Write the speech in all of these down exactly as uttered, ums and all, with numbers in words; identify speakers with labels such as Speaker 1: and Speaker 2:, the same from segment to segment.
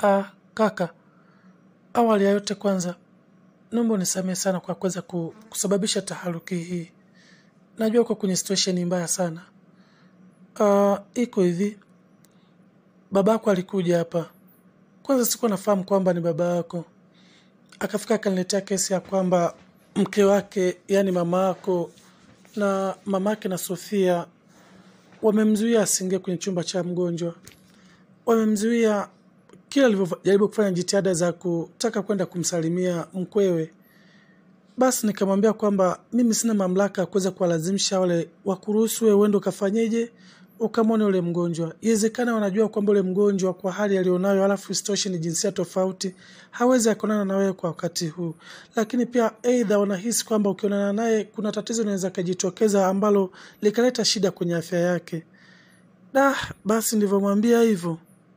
Speaker 1: Ah, kaka, awali ya yote kwanza, naomba unisamehe sana kwa kuweza kusababisha taharuki hii. Najua uko kwenye situation mbaya sana. Ah, iko hivi. Babako alikuja hapa. Kwanza sikuwa nafahamu kwamba ni baba yako. Akafika akaniletea kesi ya kwamba mke wake, yani mama yako na mamake na Sofia wamemzuia asiingie kwenye chumba cha mgonjwa. Wamemzuia kila alivyojaribu kufanya jitihada za kutaka kwenda kumsalimia mkwewe. Basi nikamwambia kwamba mimi sina mamlaka kuweza kuwalazimisha wale wakuruhusu wewe uende ukafanyeje ukamwone yule mgonjwa. Iwezekana wanajua kwamba yule mgonjwa kwa hali alionayo alafu isitoshe ni jinsia tofauti hawezi akonana na wewe kwa wakati huu. Lakini pia aidha wanahisi kwamba ukionana naye kuna tatizo linaweza kujitokeza ambalo likaleta shida kwenye afya yake. Da, basi nilivyomwambia hivyo,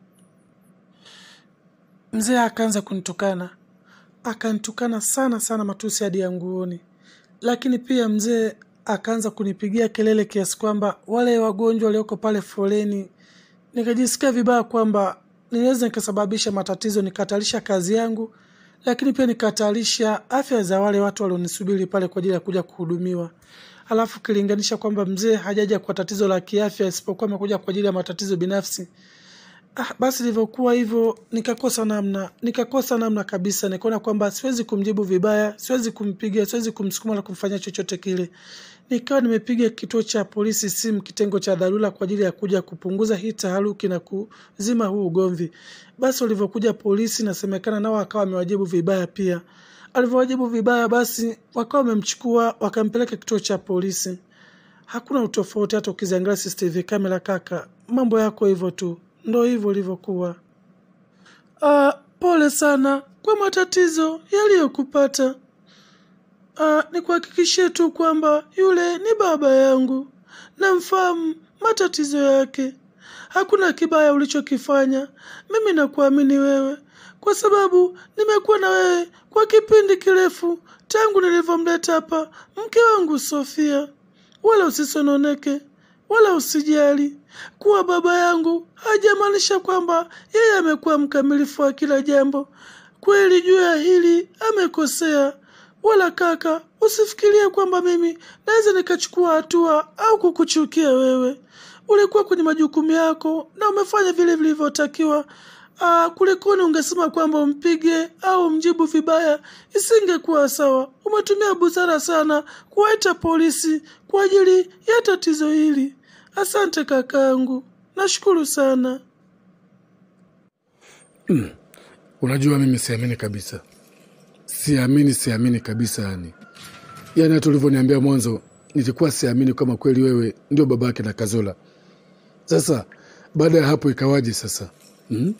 Speaker 1: mzee akaanza kunitukana. Akanitukana sana sana matusi hadi ya nguoni. Lakini pia mzee akaanza kunipigia kelele kiasi kwamba wale wagonjwa walioko pale foleni, nikajisikia vibaya kwamba ninaweza nikasababisha matatizo, nikatarisha kazi yangu, lakini pia nikatarisha afya za wale watu walionisubiri pale kwa ajili ya kuja kuhudumiwa. Alafu kilinganisha kwamba mzee hajaja kwa tatizo la kiafya isipokuwa amekuja kwa ajili ya matatizo binafsi. Ah, basi ilivyokuwa hivyo nikakosa namna, nikakosa namna kabisa. Nikaona kwamba siwezi kumjibu vibaya, siwezi kumpiga, siwezi kumsukuma na kumfanya chochote kile. Nikawa nimepiga kituo cha polisi simu, kitengo cha dharura kwa ajili ya kuja kupunguza hii taharuki na kuzima huu ugomvi. Basi walivyokuja polisi nasemekana nao akawa amewajibu vibaya pia. Alivyowajibu vibaya basi wakawa wamemchukua wakampeleka kituo cha polisi. Hakuna utofauti hata ukiziangalia C C T V kamera kaka. Mambo yako hivyo tu. Ndo hivyo ilivyokuwa. Ah, pole sana kwa matatizo yaliyokupata. Ah, nikuhakikishie tu kwamba yule ni baba yangu. Namfahamu matatizo yake. Hakuna kibaya ulichokifanya. Mimi nakuamini wewe kwa sababu nimekuwa na wewe kwa kipindi kirefu tangu nilivyomleta hapa mke wangu Sofia. Wala usisononeke, wala usijali. Kuwa baba yangu hajamaanisha kwamba yeye amekuwa mkamilifu wa kila jambo. Kweli juu ya hili amekosea. Wala kaka, usifikirie kwamba mimi naweza nikachukua hatua au kukuchukia wewe. Ulikuwa kwenye majukumu yako na umefanya vile vilivyotakiwa. Ah, kulikoni ungesema kwamba umpige au mjibu vibaya, isingekuwa sawa. Umetumia busara sana kuwaita polisi kwa ajili ya tatizo hili. Asante kakangu. Nashukuru sana.
Speaker 2: Mm. Unajua mimi siamini kabisa. Siamini siamini kabisa yani. Yaani hata ulivyoniambia mwanzo nilikuwa siamini kama kweli wewe ndio babake na Kazola. Sasa baada ya hapo ikawaje sasa? Mm?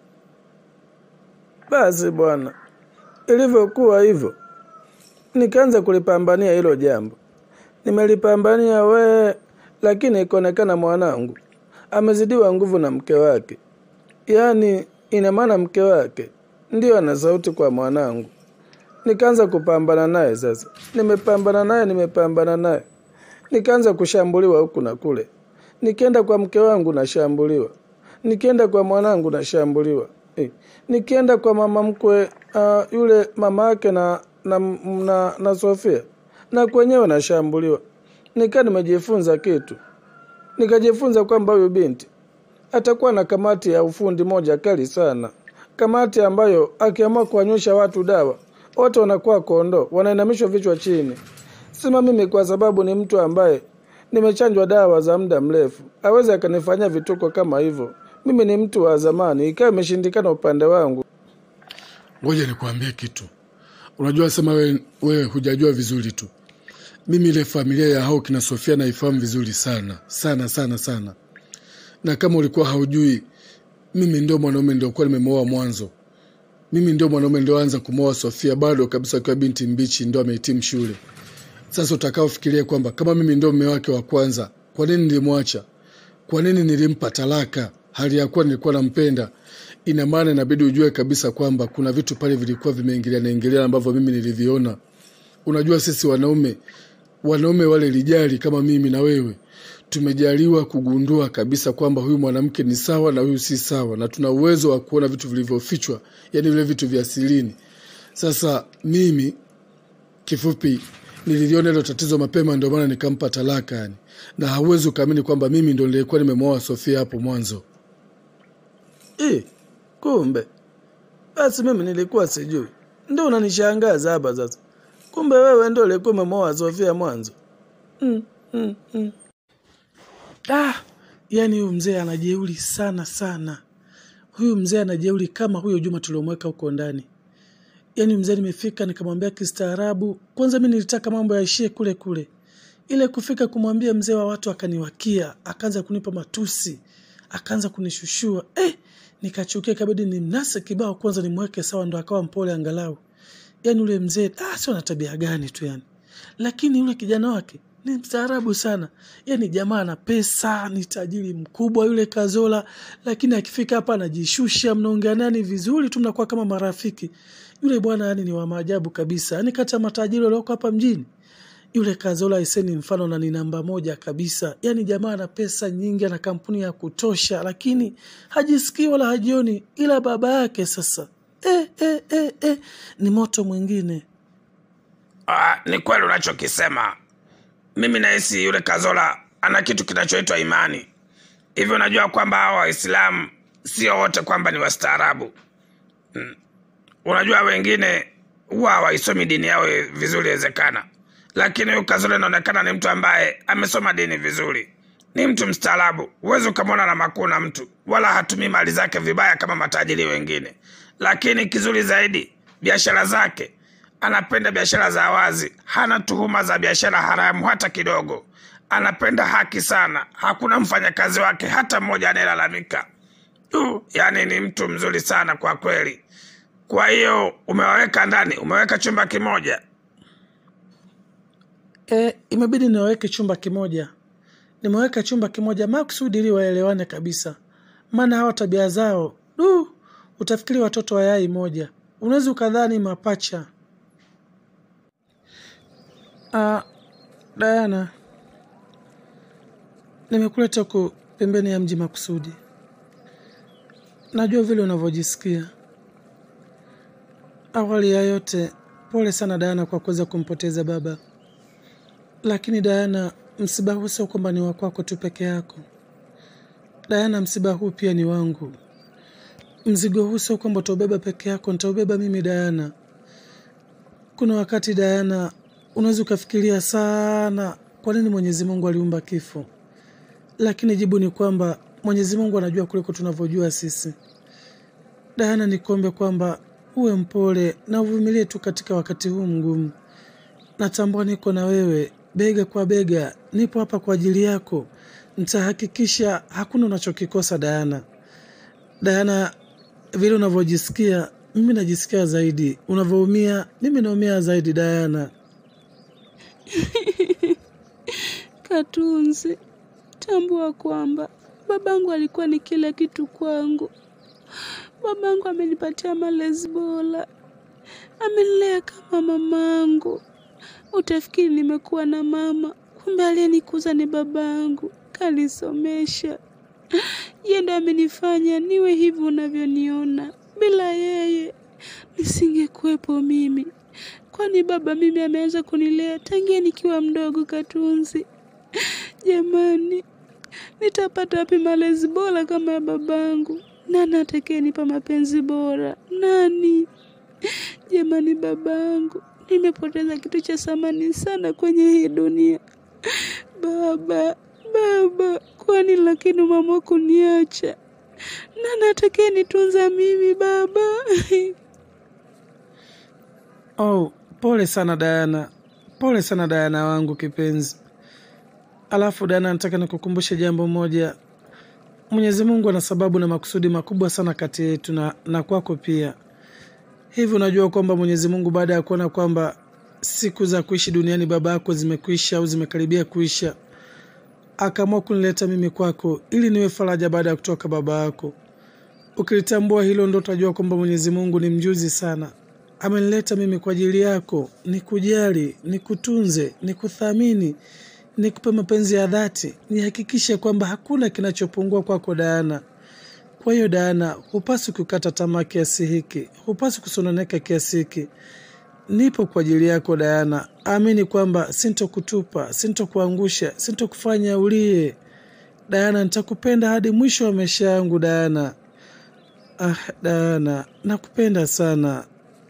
Speaker 1: Basi bwana, ilivyokuwa hivyo nikaanza kulipambania hilo jambo. Nimelipambania we, lakini ikaonekana mwanangu amezidiwa nguvu na mke wake. Yaani ina maana mke wake ndio ana sauti kwa mwanangu. Nikaanza kupambana naye sasa. Nimepambana naye, nimepambana naye. Nikaanza kushambuliwa huku na kule. Nikienda kwa mke wangu nashambuliwa. Nikienda kwa mwanangu nashambuliwa. Eh, nikienda kwa mama mkwe uh, yule mama yake na na, na na Sofia na kwenyewe nashambuliwa. Nika nimejifunza kitu. Nikajifunza kwamba huyu binti atakuwa na kamati ya ufundi moja kali sana. Kamati ambayo akiamua kuwanyosha watu dawa, wote wanakuwa kondoo, wanainamishwa vichwa chini. Sema mimi kwa sababu ni mtu ambaye nimechanjwa dawa za muda mrefu, hawezi akanifanyia vituko kama hivyo. Mimi ni mtu wa zamani, ikawa imeshindikana upande wangu.
Speaker 2: Ngoja nikwambie kitu. Unajua sema wewe wewe hujajua vizuri tu. Mimi ile familia ya hao kina Sofia naifahamu vizuri sana, sana sana sana. Na kama ulikuwa haujui, mimi ndio mwanaume ndio kwa nimemoa mwanzo. Mimi ndio mwanaume ndio anza kumoa Sofia bado kabisa kwa binti mbichi ndio amehitimu shule. Sasa utakao fikiria kwamba kama mimi ndio mume wake wa kwanza, kwa nini nilimwacha? Kwa nini nilimpa talaka? Hali ya kuwa nilikuwa nampenda. Ina maana inabidi ujue kabisa kwamba kuna vitu pale vilikuwa vimeingilia na ingilia ambavyo mimi niliviona. Unajua sisi wanaume, wanaume wale lijali kama mimi na wewe, tumejaliwa kugundua kabisa kwamba huyu mwanamke ni sawa na huyu si sawa, na tuna uwezo wa kuona vitu vilivyofichwa, yani vile vitu vya asilini. Sasa mimi kifupi nililiona hilo tatizo mapema, ndio maana nikampa talaka yani. Na hauwezi kuamini kwamba mimi ndio nilikuwa nimemwoa Sofia hapo mwanzo.
Speaker 1: Eh, kumbe. Basi mimi nilikuwa sijui. Ndio unanishangaza hapa sasa. Kumbe wewe ndio ulikuwa umemwoa Sofia mwanzo. Mm, mm, mm. Ah, yani huyu mzee anajeuri sana sana. Huyu mzee anajeuri kama huyo Juma tuliomweka huko ndani. Yani mzee nimefika nikamwambia kistaarabu, kwanza mimi nilitaka mambo yaishie kule kule. Ile kufika kumwambia mzee wa watu akaniwakia, akaanza kunipa matusi, akaanza kunishushua. Eh, nikachukia kabidi nimnase kibao kwanza nimweke sawa ndo akawa mpole angalau. Yani ule mzee ah sio na tabia gani tu yani. Lakini yule kijana wake ni mstaarabu sana. Yani jamaa ana pesa, ni tajiri mkubwa yule Kazola, lakini akifika hapa anajishusha, mnaongea nani vizuri tu mnakuwa kama marafiki. Yule bwana yani ni wa maajabu kabisa. Yani kata matajiri walioko hapa mjini, yule Kazola iseni mfano na ni namba moja kabisa. Yani jamaa ana pesa nyingi, ana kampuni ya kutosha, lakini hajisikii wala hajioni, ila baba yake sasa eh eh eh eh ni moto mwingine.
Speaker 3: Ah, ni kweli unachokisema. Mimi nahisi yule Kazola ana kitu kinachoitwa imani. Hivi unajua kwamba hao Waislamu sio wote kwamba ni wastaarabu. Hmm. Unajua wengine huwa hawaisomi dini yao vizuri inawezekana. Lakini huyu Kazola inaonekana ni mtu ambaye amesoma dini vizuri. Ni mtu mstaarabu. Huwezi ukamwona na makuu na mtu, wala hatumii mali zake vibaya kama matajiri wengine. Lakini kizuri zaidi, biashara zake, anapenda biashara za wazi, hana tuhuma za biashara haramu hata kidogo. Anapenda haki sana, hakuna mfanyakazi wake hata mmoja anayelalamika. Uh, yani ni mtu mzuri sana kwa kweli. Kwa hiyo umewaweka ndani, umeweka chumba kimoja.
Speaker 1: Eh, imebidi niwaweke chumba kimoja. Nimeweka chumba kimoja makusudi ili waelewane kabisa. Maana hawa tabia zao, uh, utafikiri watoto wa yai moja. Unaweza ukadhani mapacha. Ah, Diana, nimekuleta huko pembeni ya mji makusudi. Najua vile unavyojisikia. Awali ya yote, pole sana Diana kwa kuweza kumpoteza baba. Lakini Diana, msiba huu sio kwamba ni wa kwako tu peke yako. Diana, msiba huu pia ni wangu. Mzigo huu sio kwamba utaubeba peke yako, nitaubeba mimi Diana. Kuna wakati Diana, unaweza ukafikiria sana kwa nini Mwenyezi Mungu aliumba kifo. Lakini jibu ni kwamba Mwenyezi Mungu anajua kuliko tunavyojua sisi. Diana, nikombe kwamba uwe mpole na uvumilie tu katika wakati huu mgumu. Natambua niko na wewe bega kwa bega, nipo hapa kwa ajili yako. Nitahakikisha hakuna unachokikosa Diana. Diana, vile unavyojisikia mimi najisikia zaidi. Unavyoumia mimi naumia zaidi Diana.
Speaker 4: Katunzi, tambua kwamba babangu alikuwa ni kila kitu kwangu. Babangu amenipatia malezi bora. Amenilea kama mamangu. Utafikiri nimekuwa na mama, kumbe aliyenikuza ni babangu. Kanisomesha. Yeye ndiye amenifanya niwe hivi unavyoniona. Bila yeye nisingekuwepo mimi. Kwani baba mimi ameanza kunilea tangia nikiwa mdogo Katunzi. Jamani, nitapata wapi malezi bora kama ya babangu? Nani atakayenipa mapenzi bora? Nani? Jamani babangu, nimepoteza kitu cha thamani sana kwenye hii dunia. Baba, baba, kwani lakini mama kuniacha? Nani atakayenitunza mimi baba?
Speaker 1: Oh, pole sana Diana. Pole sana Diana wangu kipenzi. Alafu Diana, nataka nikukumbushe jambo moja. Mwenyezi Mungu ana sababu na makusudi makubwa sana kati yetu na, na kwako pia. Hivi unajua kwamba Mwenyezi Mungu baada ya kuona kwamba siku za kuishi duniani baba yako zimekwisha au zimekaribia kuisha, akaamua kunileta mimi kwako ili niwe faraja baada ya kutoka baba yako. Ukilitambua hilo ndio utajua kwamba Mwenyezi Mungu ni mjuzi sana. Amenileta mimi kwa ajili yako, nikujali, nikutunze, nikuthamini. nikupe mapenzi ya dhati, nihakikishe kwamba hakuna kinachopungua kwako Diana. Kwa hiyo Diana, hupaswi kukata tamaa kiasi hiki, hupaswi kusononeka kiasi hiki. Nipo kwa ajili yako Diana. Amini kwamba sintokutupa, sintokuangusha, sintokufanya ulie. Diana, nitakupenda hadi mwisho wa maisha yangu Diana. Ah, Diana, nakupenda sana.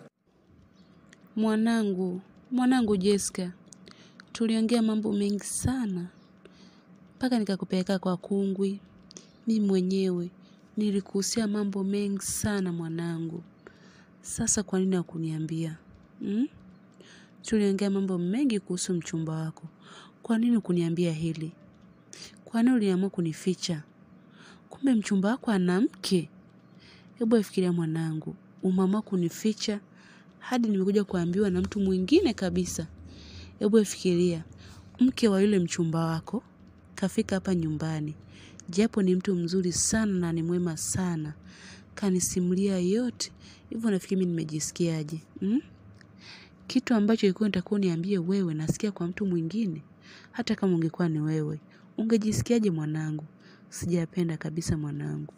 Speaker 4: Mwanangu, mwanangu Jessica, tuliongea mambo mengi sana. Mpaka nikakupeleka kwa kungwi. Mimi mwenyewe nilikuhusia mambo mengi sana mwanangu. Sasa kwa nini hukuniambia? Hmm? Tuliongea mambo mengi kuhusu mchumba wako. Kwa nini hukuniambia hili? Kwa nini uliamua kunificha? Kumbe mchumba wako ana mke. Hebu fikiria mwanangu, umeamua kunificha hadi nimekuja kuambiwa na mtu mwingine kabisa. Hebu fikiria, mke wa yule mchumba wako kafika hapa nyumbani. Japo ni mtu mzuri sana na ni mwema sana. Kanisimulia yote. Hivyo nafikiri mimi nimejisikiaje? Hmm? Kitu ambacho ilikuwa nitakuwa niambie wewe nasikia kwa mtu mwingine. Hata kama ungekuwa ni wewe, ungejisikiaje mwanangu? Sijapenda kabisa mwanangu.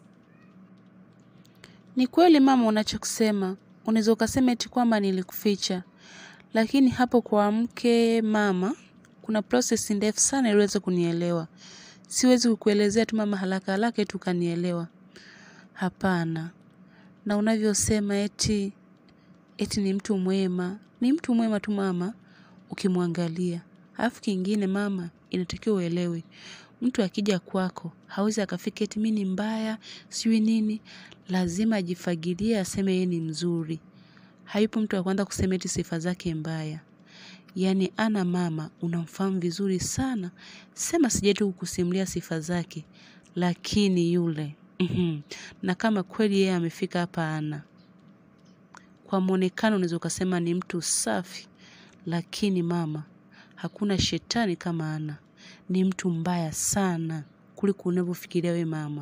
Speaker 4: Ni kweli mama unachokusema. Unaweza ukasema eti kwamba nilikuficha. Lakini hapo kwa mke mama, kuna process ndefu sana ili uweze kunielewa. Siwezi kukuelezea tu mama haraka haraka eti ukanielewa. Hapana. Na unavyosema eti eti ni mtu mwema. Ni mtu mwema tu mama ukimwangalia. Alafu kingine mama, inatakiwa uelewe. Mtu akija kwako, hawezi akafika eti mimi ni mbaya, siwi nini. Lazima ajifagilie aseme yeye ni mzuri. Haipo mtu akwanza kusema eti sifa zake mbaya. Yaani ana mama unamfahamu vizuri sana. Sema sijetu kukusimulia sifa zake, lakini yule. Mm-hmm. Na kama kweli yeye amefika hapa ana. Kwa muonekano unaweza kusema ni mtu safi, lakini mama, hakuna shetani kama ana. Ni mtu mbaya sana kuliko unavyofikiria wewe mama.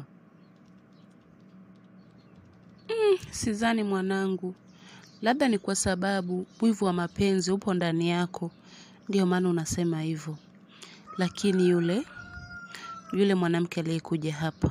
Speaker 4: Mm, sidhani mwanangu. Labda ni kwa sababu wivu wa mapenzi upo ndani yako. Ndio maana unasema hivyo. Lakini yule yule mwanamke aliyekuja hapa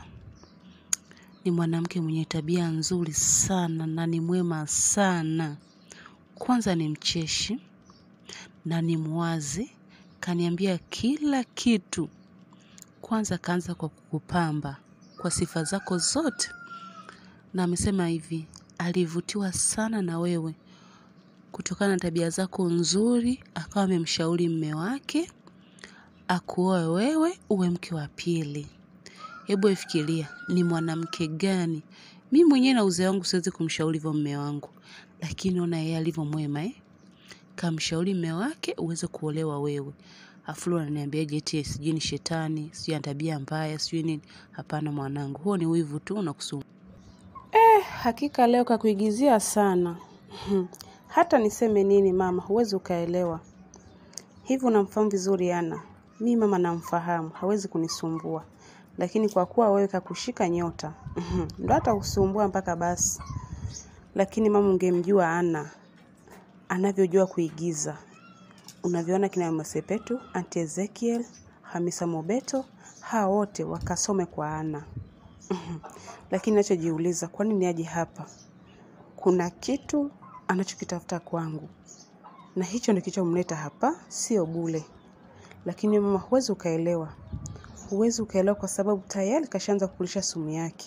Speaker 4: ni mwanamke mwenye tabia nzuri sana na ni mwema sana. Kwanza ni mcheshi na ni mwazi. Kaniambia kila kitu. Kwanza kaanza kwa kukupamba kwa sifa zako zote. Na amesema hivi, alivutiwa sana na wewe kutokana na tabia zako nzuri. Akawa amemshauri mume wake akuoe wewe uwe mke wa pili. Hebu ifikiria ni mwanamke gani? Mimi mwenyewe na uzee wangu siwezi kumshauri hivyo mume wangu, lakini ona yeye alivyo mwema eh. Kamshauri mume wake uweze kuolewa wewe. Afu ananiambia je eti sijui ni shetani, sijui tabia mbaya, sijui nini. Hapana mwanangu, huo ni wivu tu unakusumbua.
Speaker 5: Eh, hakika leo kakuigizia sana. Hata niseme nini mama, huwezi ukaelewa. Hivi unamfahamu vizuri Ana. Mimi mama namfahamu, hawezi kunisumbua. Lakini kwa kuwa wewe kakushika nyota, ndo hata kusumbua mpaka basi. Lakini mama ungemjua Ana, anavyojua kuigiza. Unaviona kina Masepetu, Auntie Ezekiel, Hamisa Mobeto, hao wote wakasome kwa Ana. Lakini nachojiuliza, kwa nini aje hapa? Kuna kitu anachokitafuta kwangu. Na hicho ndio kilichomleta hapa, sio bure. Lakini mama huwezi ukaelewa. Huwezi ukaelewa kwa sababu tayari kashaanza kukulisha sumu yake.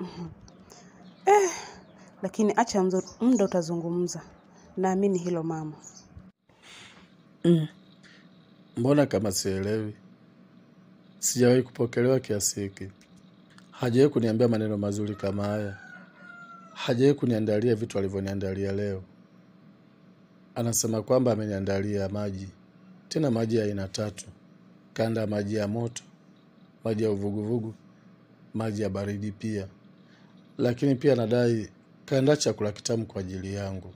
Speaker 5: Eh, lakini acha muda utazungumza. Naamini hilo mama.
Speaker 2: Mm. Mbona kama sielewi? Sijawahi kupokelewa kiasi hiki. Hajawahi kuniambia maneno mazuri kama haya. Hajawahi kuniandalia vitu alivyoniandalia leo. Anasema kwamba ameniandalia maji. Tena maji ya aina tatu. Kanda maji ya moto, maji ya uvuguvugu, maji ya baridi pia. Lakini pia nadai kanda chakula kitamu kwa ajili yangu.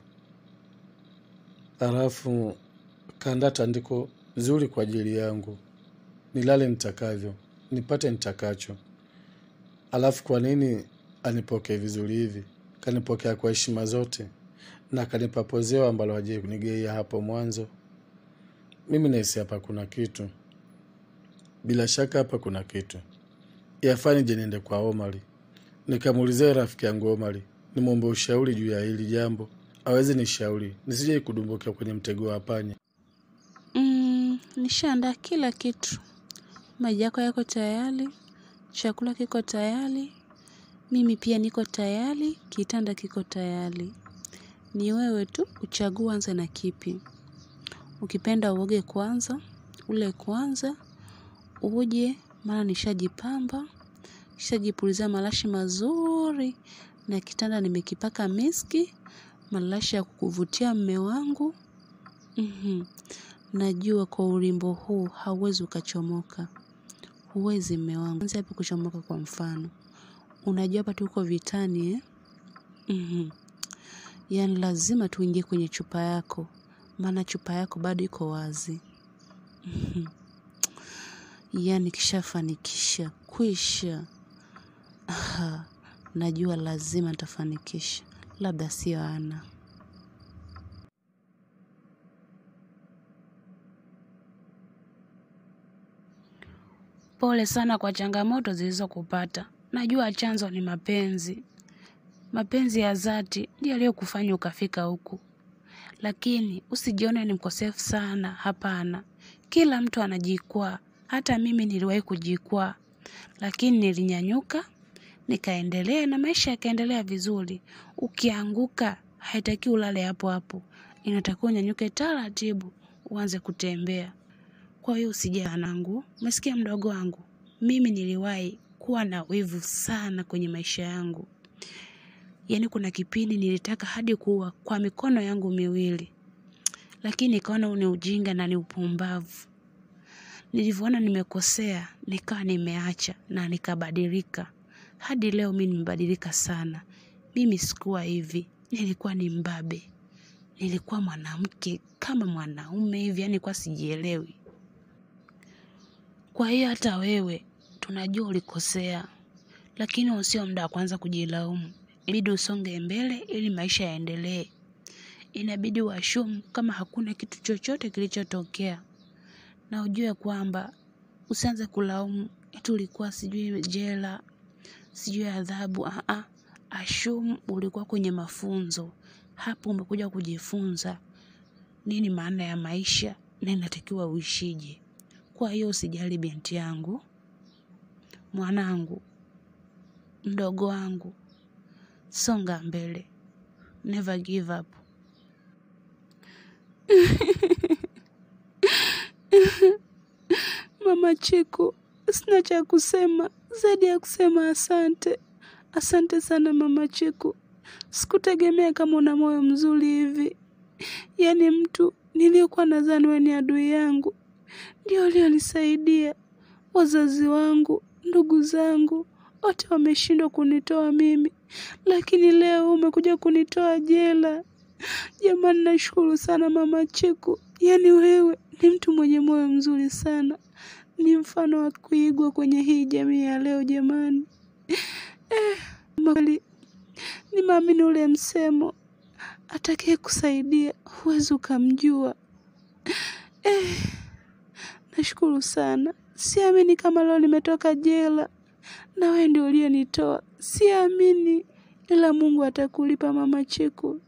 Speaker 2: Halafu kanda tandiko zuri kwa ajili yangu. Nilale nitakavyo, nipate nitakacho. Alafu kwa nini anipokee vizuri hivi? Kanipokea kwa heshima zote na kanipa pozeo ambalo hajawahi kunigeia hapo mwanzo. Mimi nahisi hapa kuna kitu. bila shaka hapa kuna kitu. Yafanye je niende kwa Omari. Nikamuulizia rafiki yangu Omari, nimwombe ushauri juu ya hili jambo. Aweze nishauri, nisije kudumbukia kwenye mtego wa panya.
Speaker 4: Mm, nishaandaa kila kitu. Maji yako yako tayari, chakula kiko tayari, mimi pia niko tayari, kitanda kiko tayari. Ni wewe tu uchague anza na kipi. Ukipenda uoge kwanza, ule kwanza, uje, maana nishajipamba, nishajipulizia marashi mazuri, na kitanda nimekipaka miski, marashi ya kukuvutia mme wangu. Mhm. Najua kwa ulimbo huu hauwezi ukachomoka. Huwezi mme wangu. Anza hapo kuchomoka kwa mfano. Unajua hapa tuko vitani eh? Mhm. Yaani lazima tuingie kwenye chupa yako. Maana chupa yako bado iko wazi. Mhm. Yaani kishafanikisha, kwisha. Aha. Najua lazima nitafanikisha. Labda sio Ana.
Speaker 5: Pole sana kwa changamoto zilizokupata. Najua chanzo ni mapenzi. Mapenzi ya dhati ndiyo yaliyokufanya ukafika huku. Lakini usijione ni mkosefu sana, hapana. Kila mtu anajikwaa, hata mimi niliwahi kujikwaa. Lakini nilinyanyuka, nikaendelea na maisha yakaendelea vizuri. Ukianguka, haitaki ulale hapo hapo. Inatakiwa unyanyuke taratibu, uanze kutembea. Kwa hiyo usijali nangu, umesikia mdogo wangu? Mimi niliwahi kuwa na wivu sana kwenye maisha yangu. Yaani kuna kipindi nilitaka hadi kuua kwa mikono yangu miwili. Lakini nikaona ni ujinga na ni upumbavu. Nilivyoona nimekosea, nikawa nimeacha na nikabadilika. Hadi leo mimi nimebadilika sana. Mimi sikuwa hivi, nilikuwa ni mbabe. Nilikuwa mwanamke kama mwanaume hivi, yani kwa sijielewi. Kwa hiyo hata wewe tunajua ulikosea, lakini usio muda wa kwanza kujilaumu. Inabidi usonge mbele ili maisha yaendelee. Inabidi uashumu kama hakuna kitu chochote kilichotokea. Na ujue kwamba usianze kulaumu eti ulikuwa sijui jela, sijui adhabu. Ah ah, ashumu ulikuwa kwenye mafunzo. Hapo umekuja kujifunza nini maana ya maisha na inatakiwa uishije. Kwa hiyo usijali binti yangu, mwanangu, mdogo wangu, songa mbele. Never give up. Mama Chiku, sina cha kusema zaidi ya kusema asante. Asante sana Mama Chiku. Sikutegemea kama una moyo mzuri hivi. Yaani mtu niliyekuwa nadhani wewe ni adui yangu ndio alionisaidia. Wazazi wangu, ndugu zangu, wote wameshindwa kunitoa mimi. Lakini leo umekuja kunitoa jela. Jamani, nashukuru sana Mama Chiku. Yaani wewe ni mtu mwenye moyo mzuri sana. Ni mfano wa kuigwa kwenye hii jamii ya leo jamani. Eh, mwali, ni maamini ule msemo. Atakaye kusaidia, huwezi ukamjua. Eh, nashukuru sana. Siamini kama leo nimetoka jela. Na wewe ndio ulionitoa. Siamini, ila Mungu atakulipa Mama Chiku.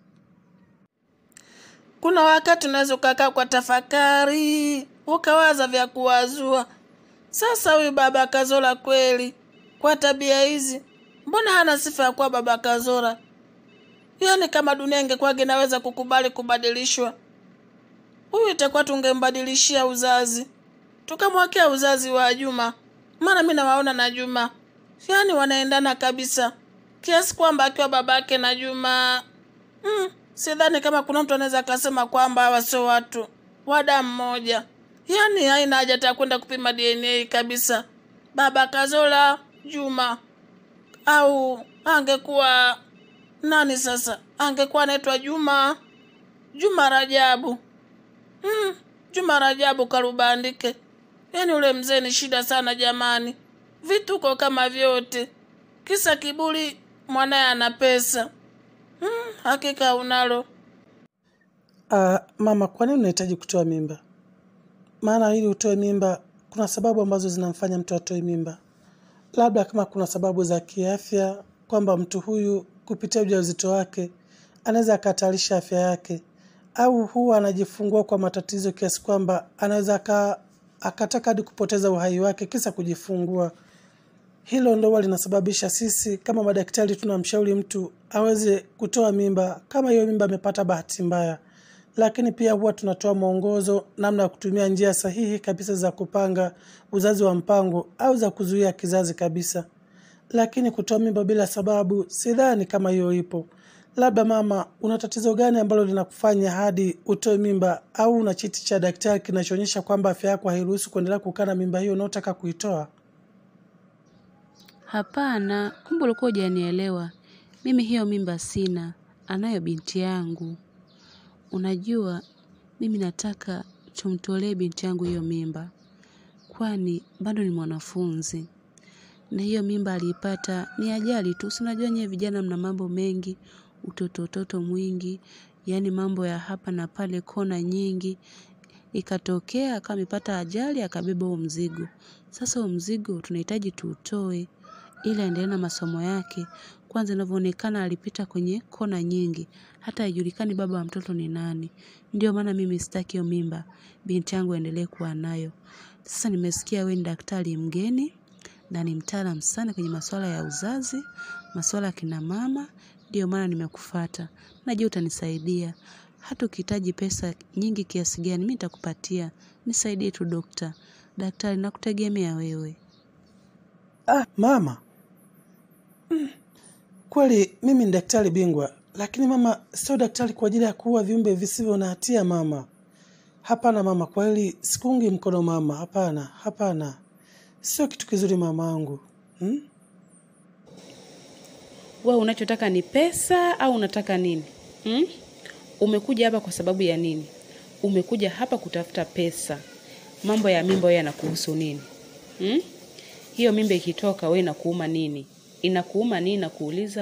Speaker 1: Kuna wakati unaweza kukaa kwa tafakari, ukawaza vya kuwazua. Sasa huyu baba Kazola kweli, kwa tabia hizi, mbona hana sifa ya kuwa baba Kazola? Yaani kama dunia ingekuwa inaweza kukubali kubadilishwa, huyu itakuwa tungembadilishia uzazi. Tukamwekea uzazi wa Juma. Maana mimi nawaona na Juma, yaani wanaendana kabisa. Kiasi kwamba akiwa babake na Juma, mm, sidhani kama kuna mtu anaweza kusema kwamba hawa sio watu wa damu moja. Yaani haina haja hata kwenda kupima D N A kabisa. Baba Kazola, Juma. Au angekuwa nani sasa? Angekuwa anaitwa Juma Juma Rajabu. Hmm, Juma Rajabu Karubandike. Yaani ule mzee ni shida sana jamani. Vituko kama vyote. Kisa kiburi mwanae ana pesa. Hmm, hakika unalo.
Speaker 6: Uh, mama, kwa nini unahitaji kutoa mimba? Maana ili utoe mimba
Speaker 1: kuna sababu ambazo zinamfanya mtu atoe mimba. Labda kama kuna sababu za kiafya, kwamba mtu huyu kupitia ujauzito wake anaweza akahatarisha afya yake, au huwa anajifungua kwa matatizo kiasi kwamba anaweza akataka hadi kupoteza uhai wake kisa kujifungua. Hilo ndio huwa linasababisha sisi kama madaktari tunamshauri mtu aweze kutoa mimba kama hiyo mimba amepata bahati mbaya. Lakini pia huwa tunatoa mwongozo namna ya kutumia njia sahihi kabisa za kupanga uzazi wa mpango au za kuzuia kizazi kabisa. Lakini kutoa mimba bila sababu sidhani kama hiyo ipo. Labda mama, una tatizo gani ambalo linakufanya hadi utoe mimba, au una cheti cha daktari kinachoonyesha kwamba afya yako hairuhusu kuendelea kukaa na mimba hiyo unayotaka kuitoa?
Speaker 4: Hapana, kumbe ulikuwa hujanielewa. Mimi hiyo mimba sina, anayo binti yangu. Unajua, mimi nataka tumtolee binti yangu hiyo mimba, kwani bado ni mwanafunzi. Na hiyo mimba alipata ni ajali tu. Si unajua nyewe vijana mna mambo mengi, utoto utoto mwingi, yani mambo ya hapa na pale, kona nyingi. Ikatokea akawa amepata ajali, akabeba huo mzigo. Sasa huo mzigo tunahitaji tuutoe ili aendelee na masomo yake. Kwanza inavyoonekana alipita kwenye kona nyingi, hata haijulikani baba wa mtoto ni nani. Ndio maana mimi sitaki hiyo mimba binti yangu aendelee kuwa nayo. Sasa nimesikia wewe ni daktari mgeni na ni mtaalamu sana kwenye masuala ya uzazi, masuala ya kina mama, ndio maana nimekufuata. Najua utanisaidia. Hata ukihitaji pesa nyingi kiasi gani mimi nitakupatia. Nisaidie tu dokta. Daktari, nakutegemea wewe.
Speaker 1: Ah, mama. Mm. Kweli mimi ni daktari bingwa, lakini mama sio daktari kwa ajili ya kuua viumbe visivyo na hatia mama. Hapana mama, kweli sikungi mkono mama. Hapana, hapana. Sio kitu kizuri mamangu. Hmm?
Speaker 5: Wewe unachotaka ni pesa au unataka nini? Hmm? Umekuja hapa kwa sababu ya nini? Umekuja hapa kutafuta pesa. Mambo ya mimba yanakuhusu nini? Hmm? Hiyo mimba ikitoka wewe inakuuma nini? Inakuuma nini na kuuliza?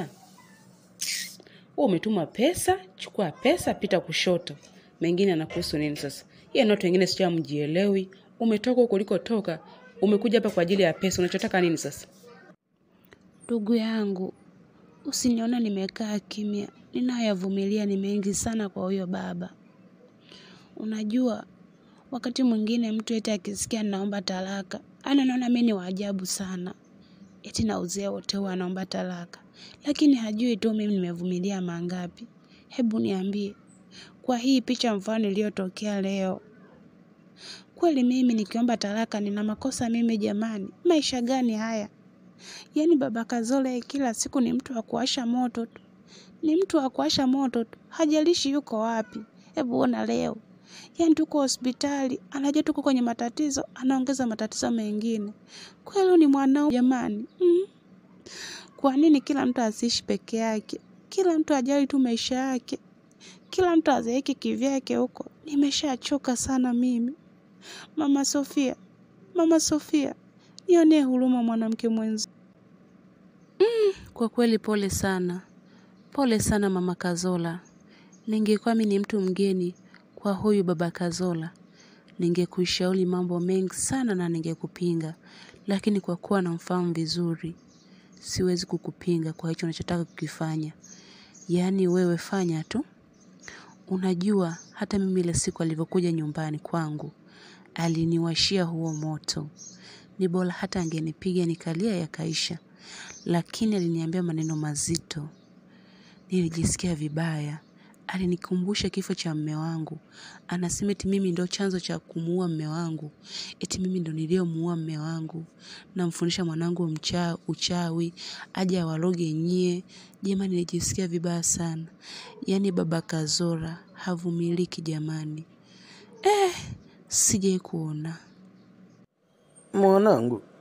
Speaker 5: Wewe umetuma pesa, chukua pesa, pita kushoto. Mengine yanakuhusu nini sasa? Yeye na watu wengine sio mjielewi. Umetoka huko ulikotoka, umekuja hapa kwa ajili ya pesa. Unachotaka nini sasa?
Speaker 4: Ndugu yangu, usinione nimekaa kimya. Ninayovumilia ni mengi sana kwa huyo baba. Unajua, wakati mwingine mtu eti akisikia naomba talaka, anaona mimi ni wa ajabu sana. Eti na uzee wote huwa anaomba talaka. Lakini hajui tu mimi nimevumilia mangapi. Hebu niambie, kwa hii picha mfano iliyotokea leo, kweli mimi nikiomba talaka nina makosa mimi jamani? Maisha gani haya? Yaani baba Kazole kila siku ni mtu wa kuwasha moto tu. Ni mtu wa kuwasha moto tu. Hajalishi yuko wapi. Hebu ona leo. Yaani tuko hospitali, anajua tuko kwenye matatizo, anaongeza matatizo mengine. Kweli ni mwanao jamani. Mm. Kwa nini kila mtu asiishi peke yake? Kila mtu ajali tu maisha yake. Kila mtu azeeke kivyake huko. Nimeshachoka sana mimi. Mama Sofia, Mama Sofia, nionee huruma mwanamke mwenzi. Mm, kwa kweli pole sana. Pole sana Mama Kazola. Ningekuwa mimi ni mtu mgeni kwa huyu baba Kazola, ningekushauri mambo mengi sana na ningekupinga, lakini kwa kuwa namfahamu vizuri, siwezi kukupinga kwa hicho unachotaka kukifanya. Yaani wewe fanya tu. Unajua hata mimi ile siku alivyokuja nyumbani kwangu, aliniwashia huo moto. Ni bora hata angenipiga nikalia yakaisha, lakini aliniambia maneno mazito. Nilijisikia vibaya. Alinikumbusha kifo cha mume wangu. Anasema eti mimi ndo chanzo cha kumuua mume wangu. Eti mimi ndo niliyomuua mume wangu. Namfundisha mwanangu mcha, uchawi, aje awaloge nyie. Jamani, nilijisikia vibaya sana. Yaani baba Kazora havumiliki jamani. Eh, sije kuona.
Speaker 1: Mwanangu,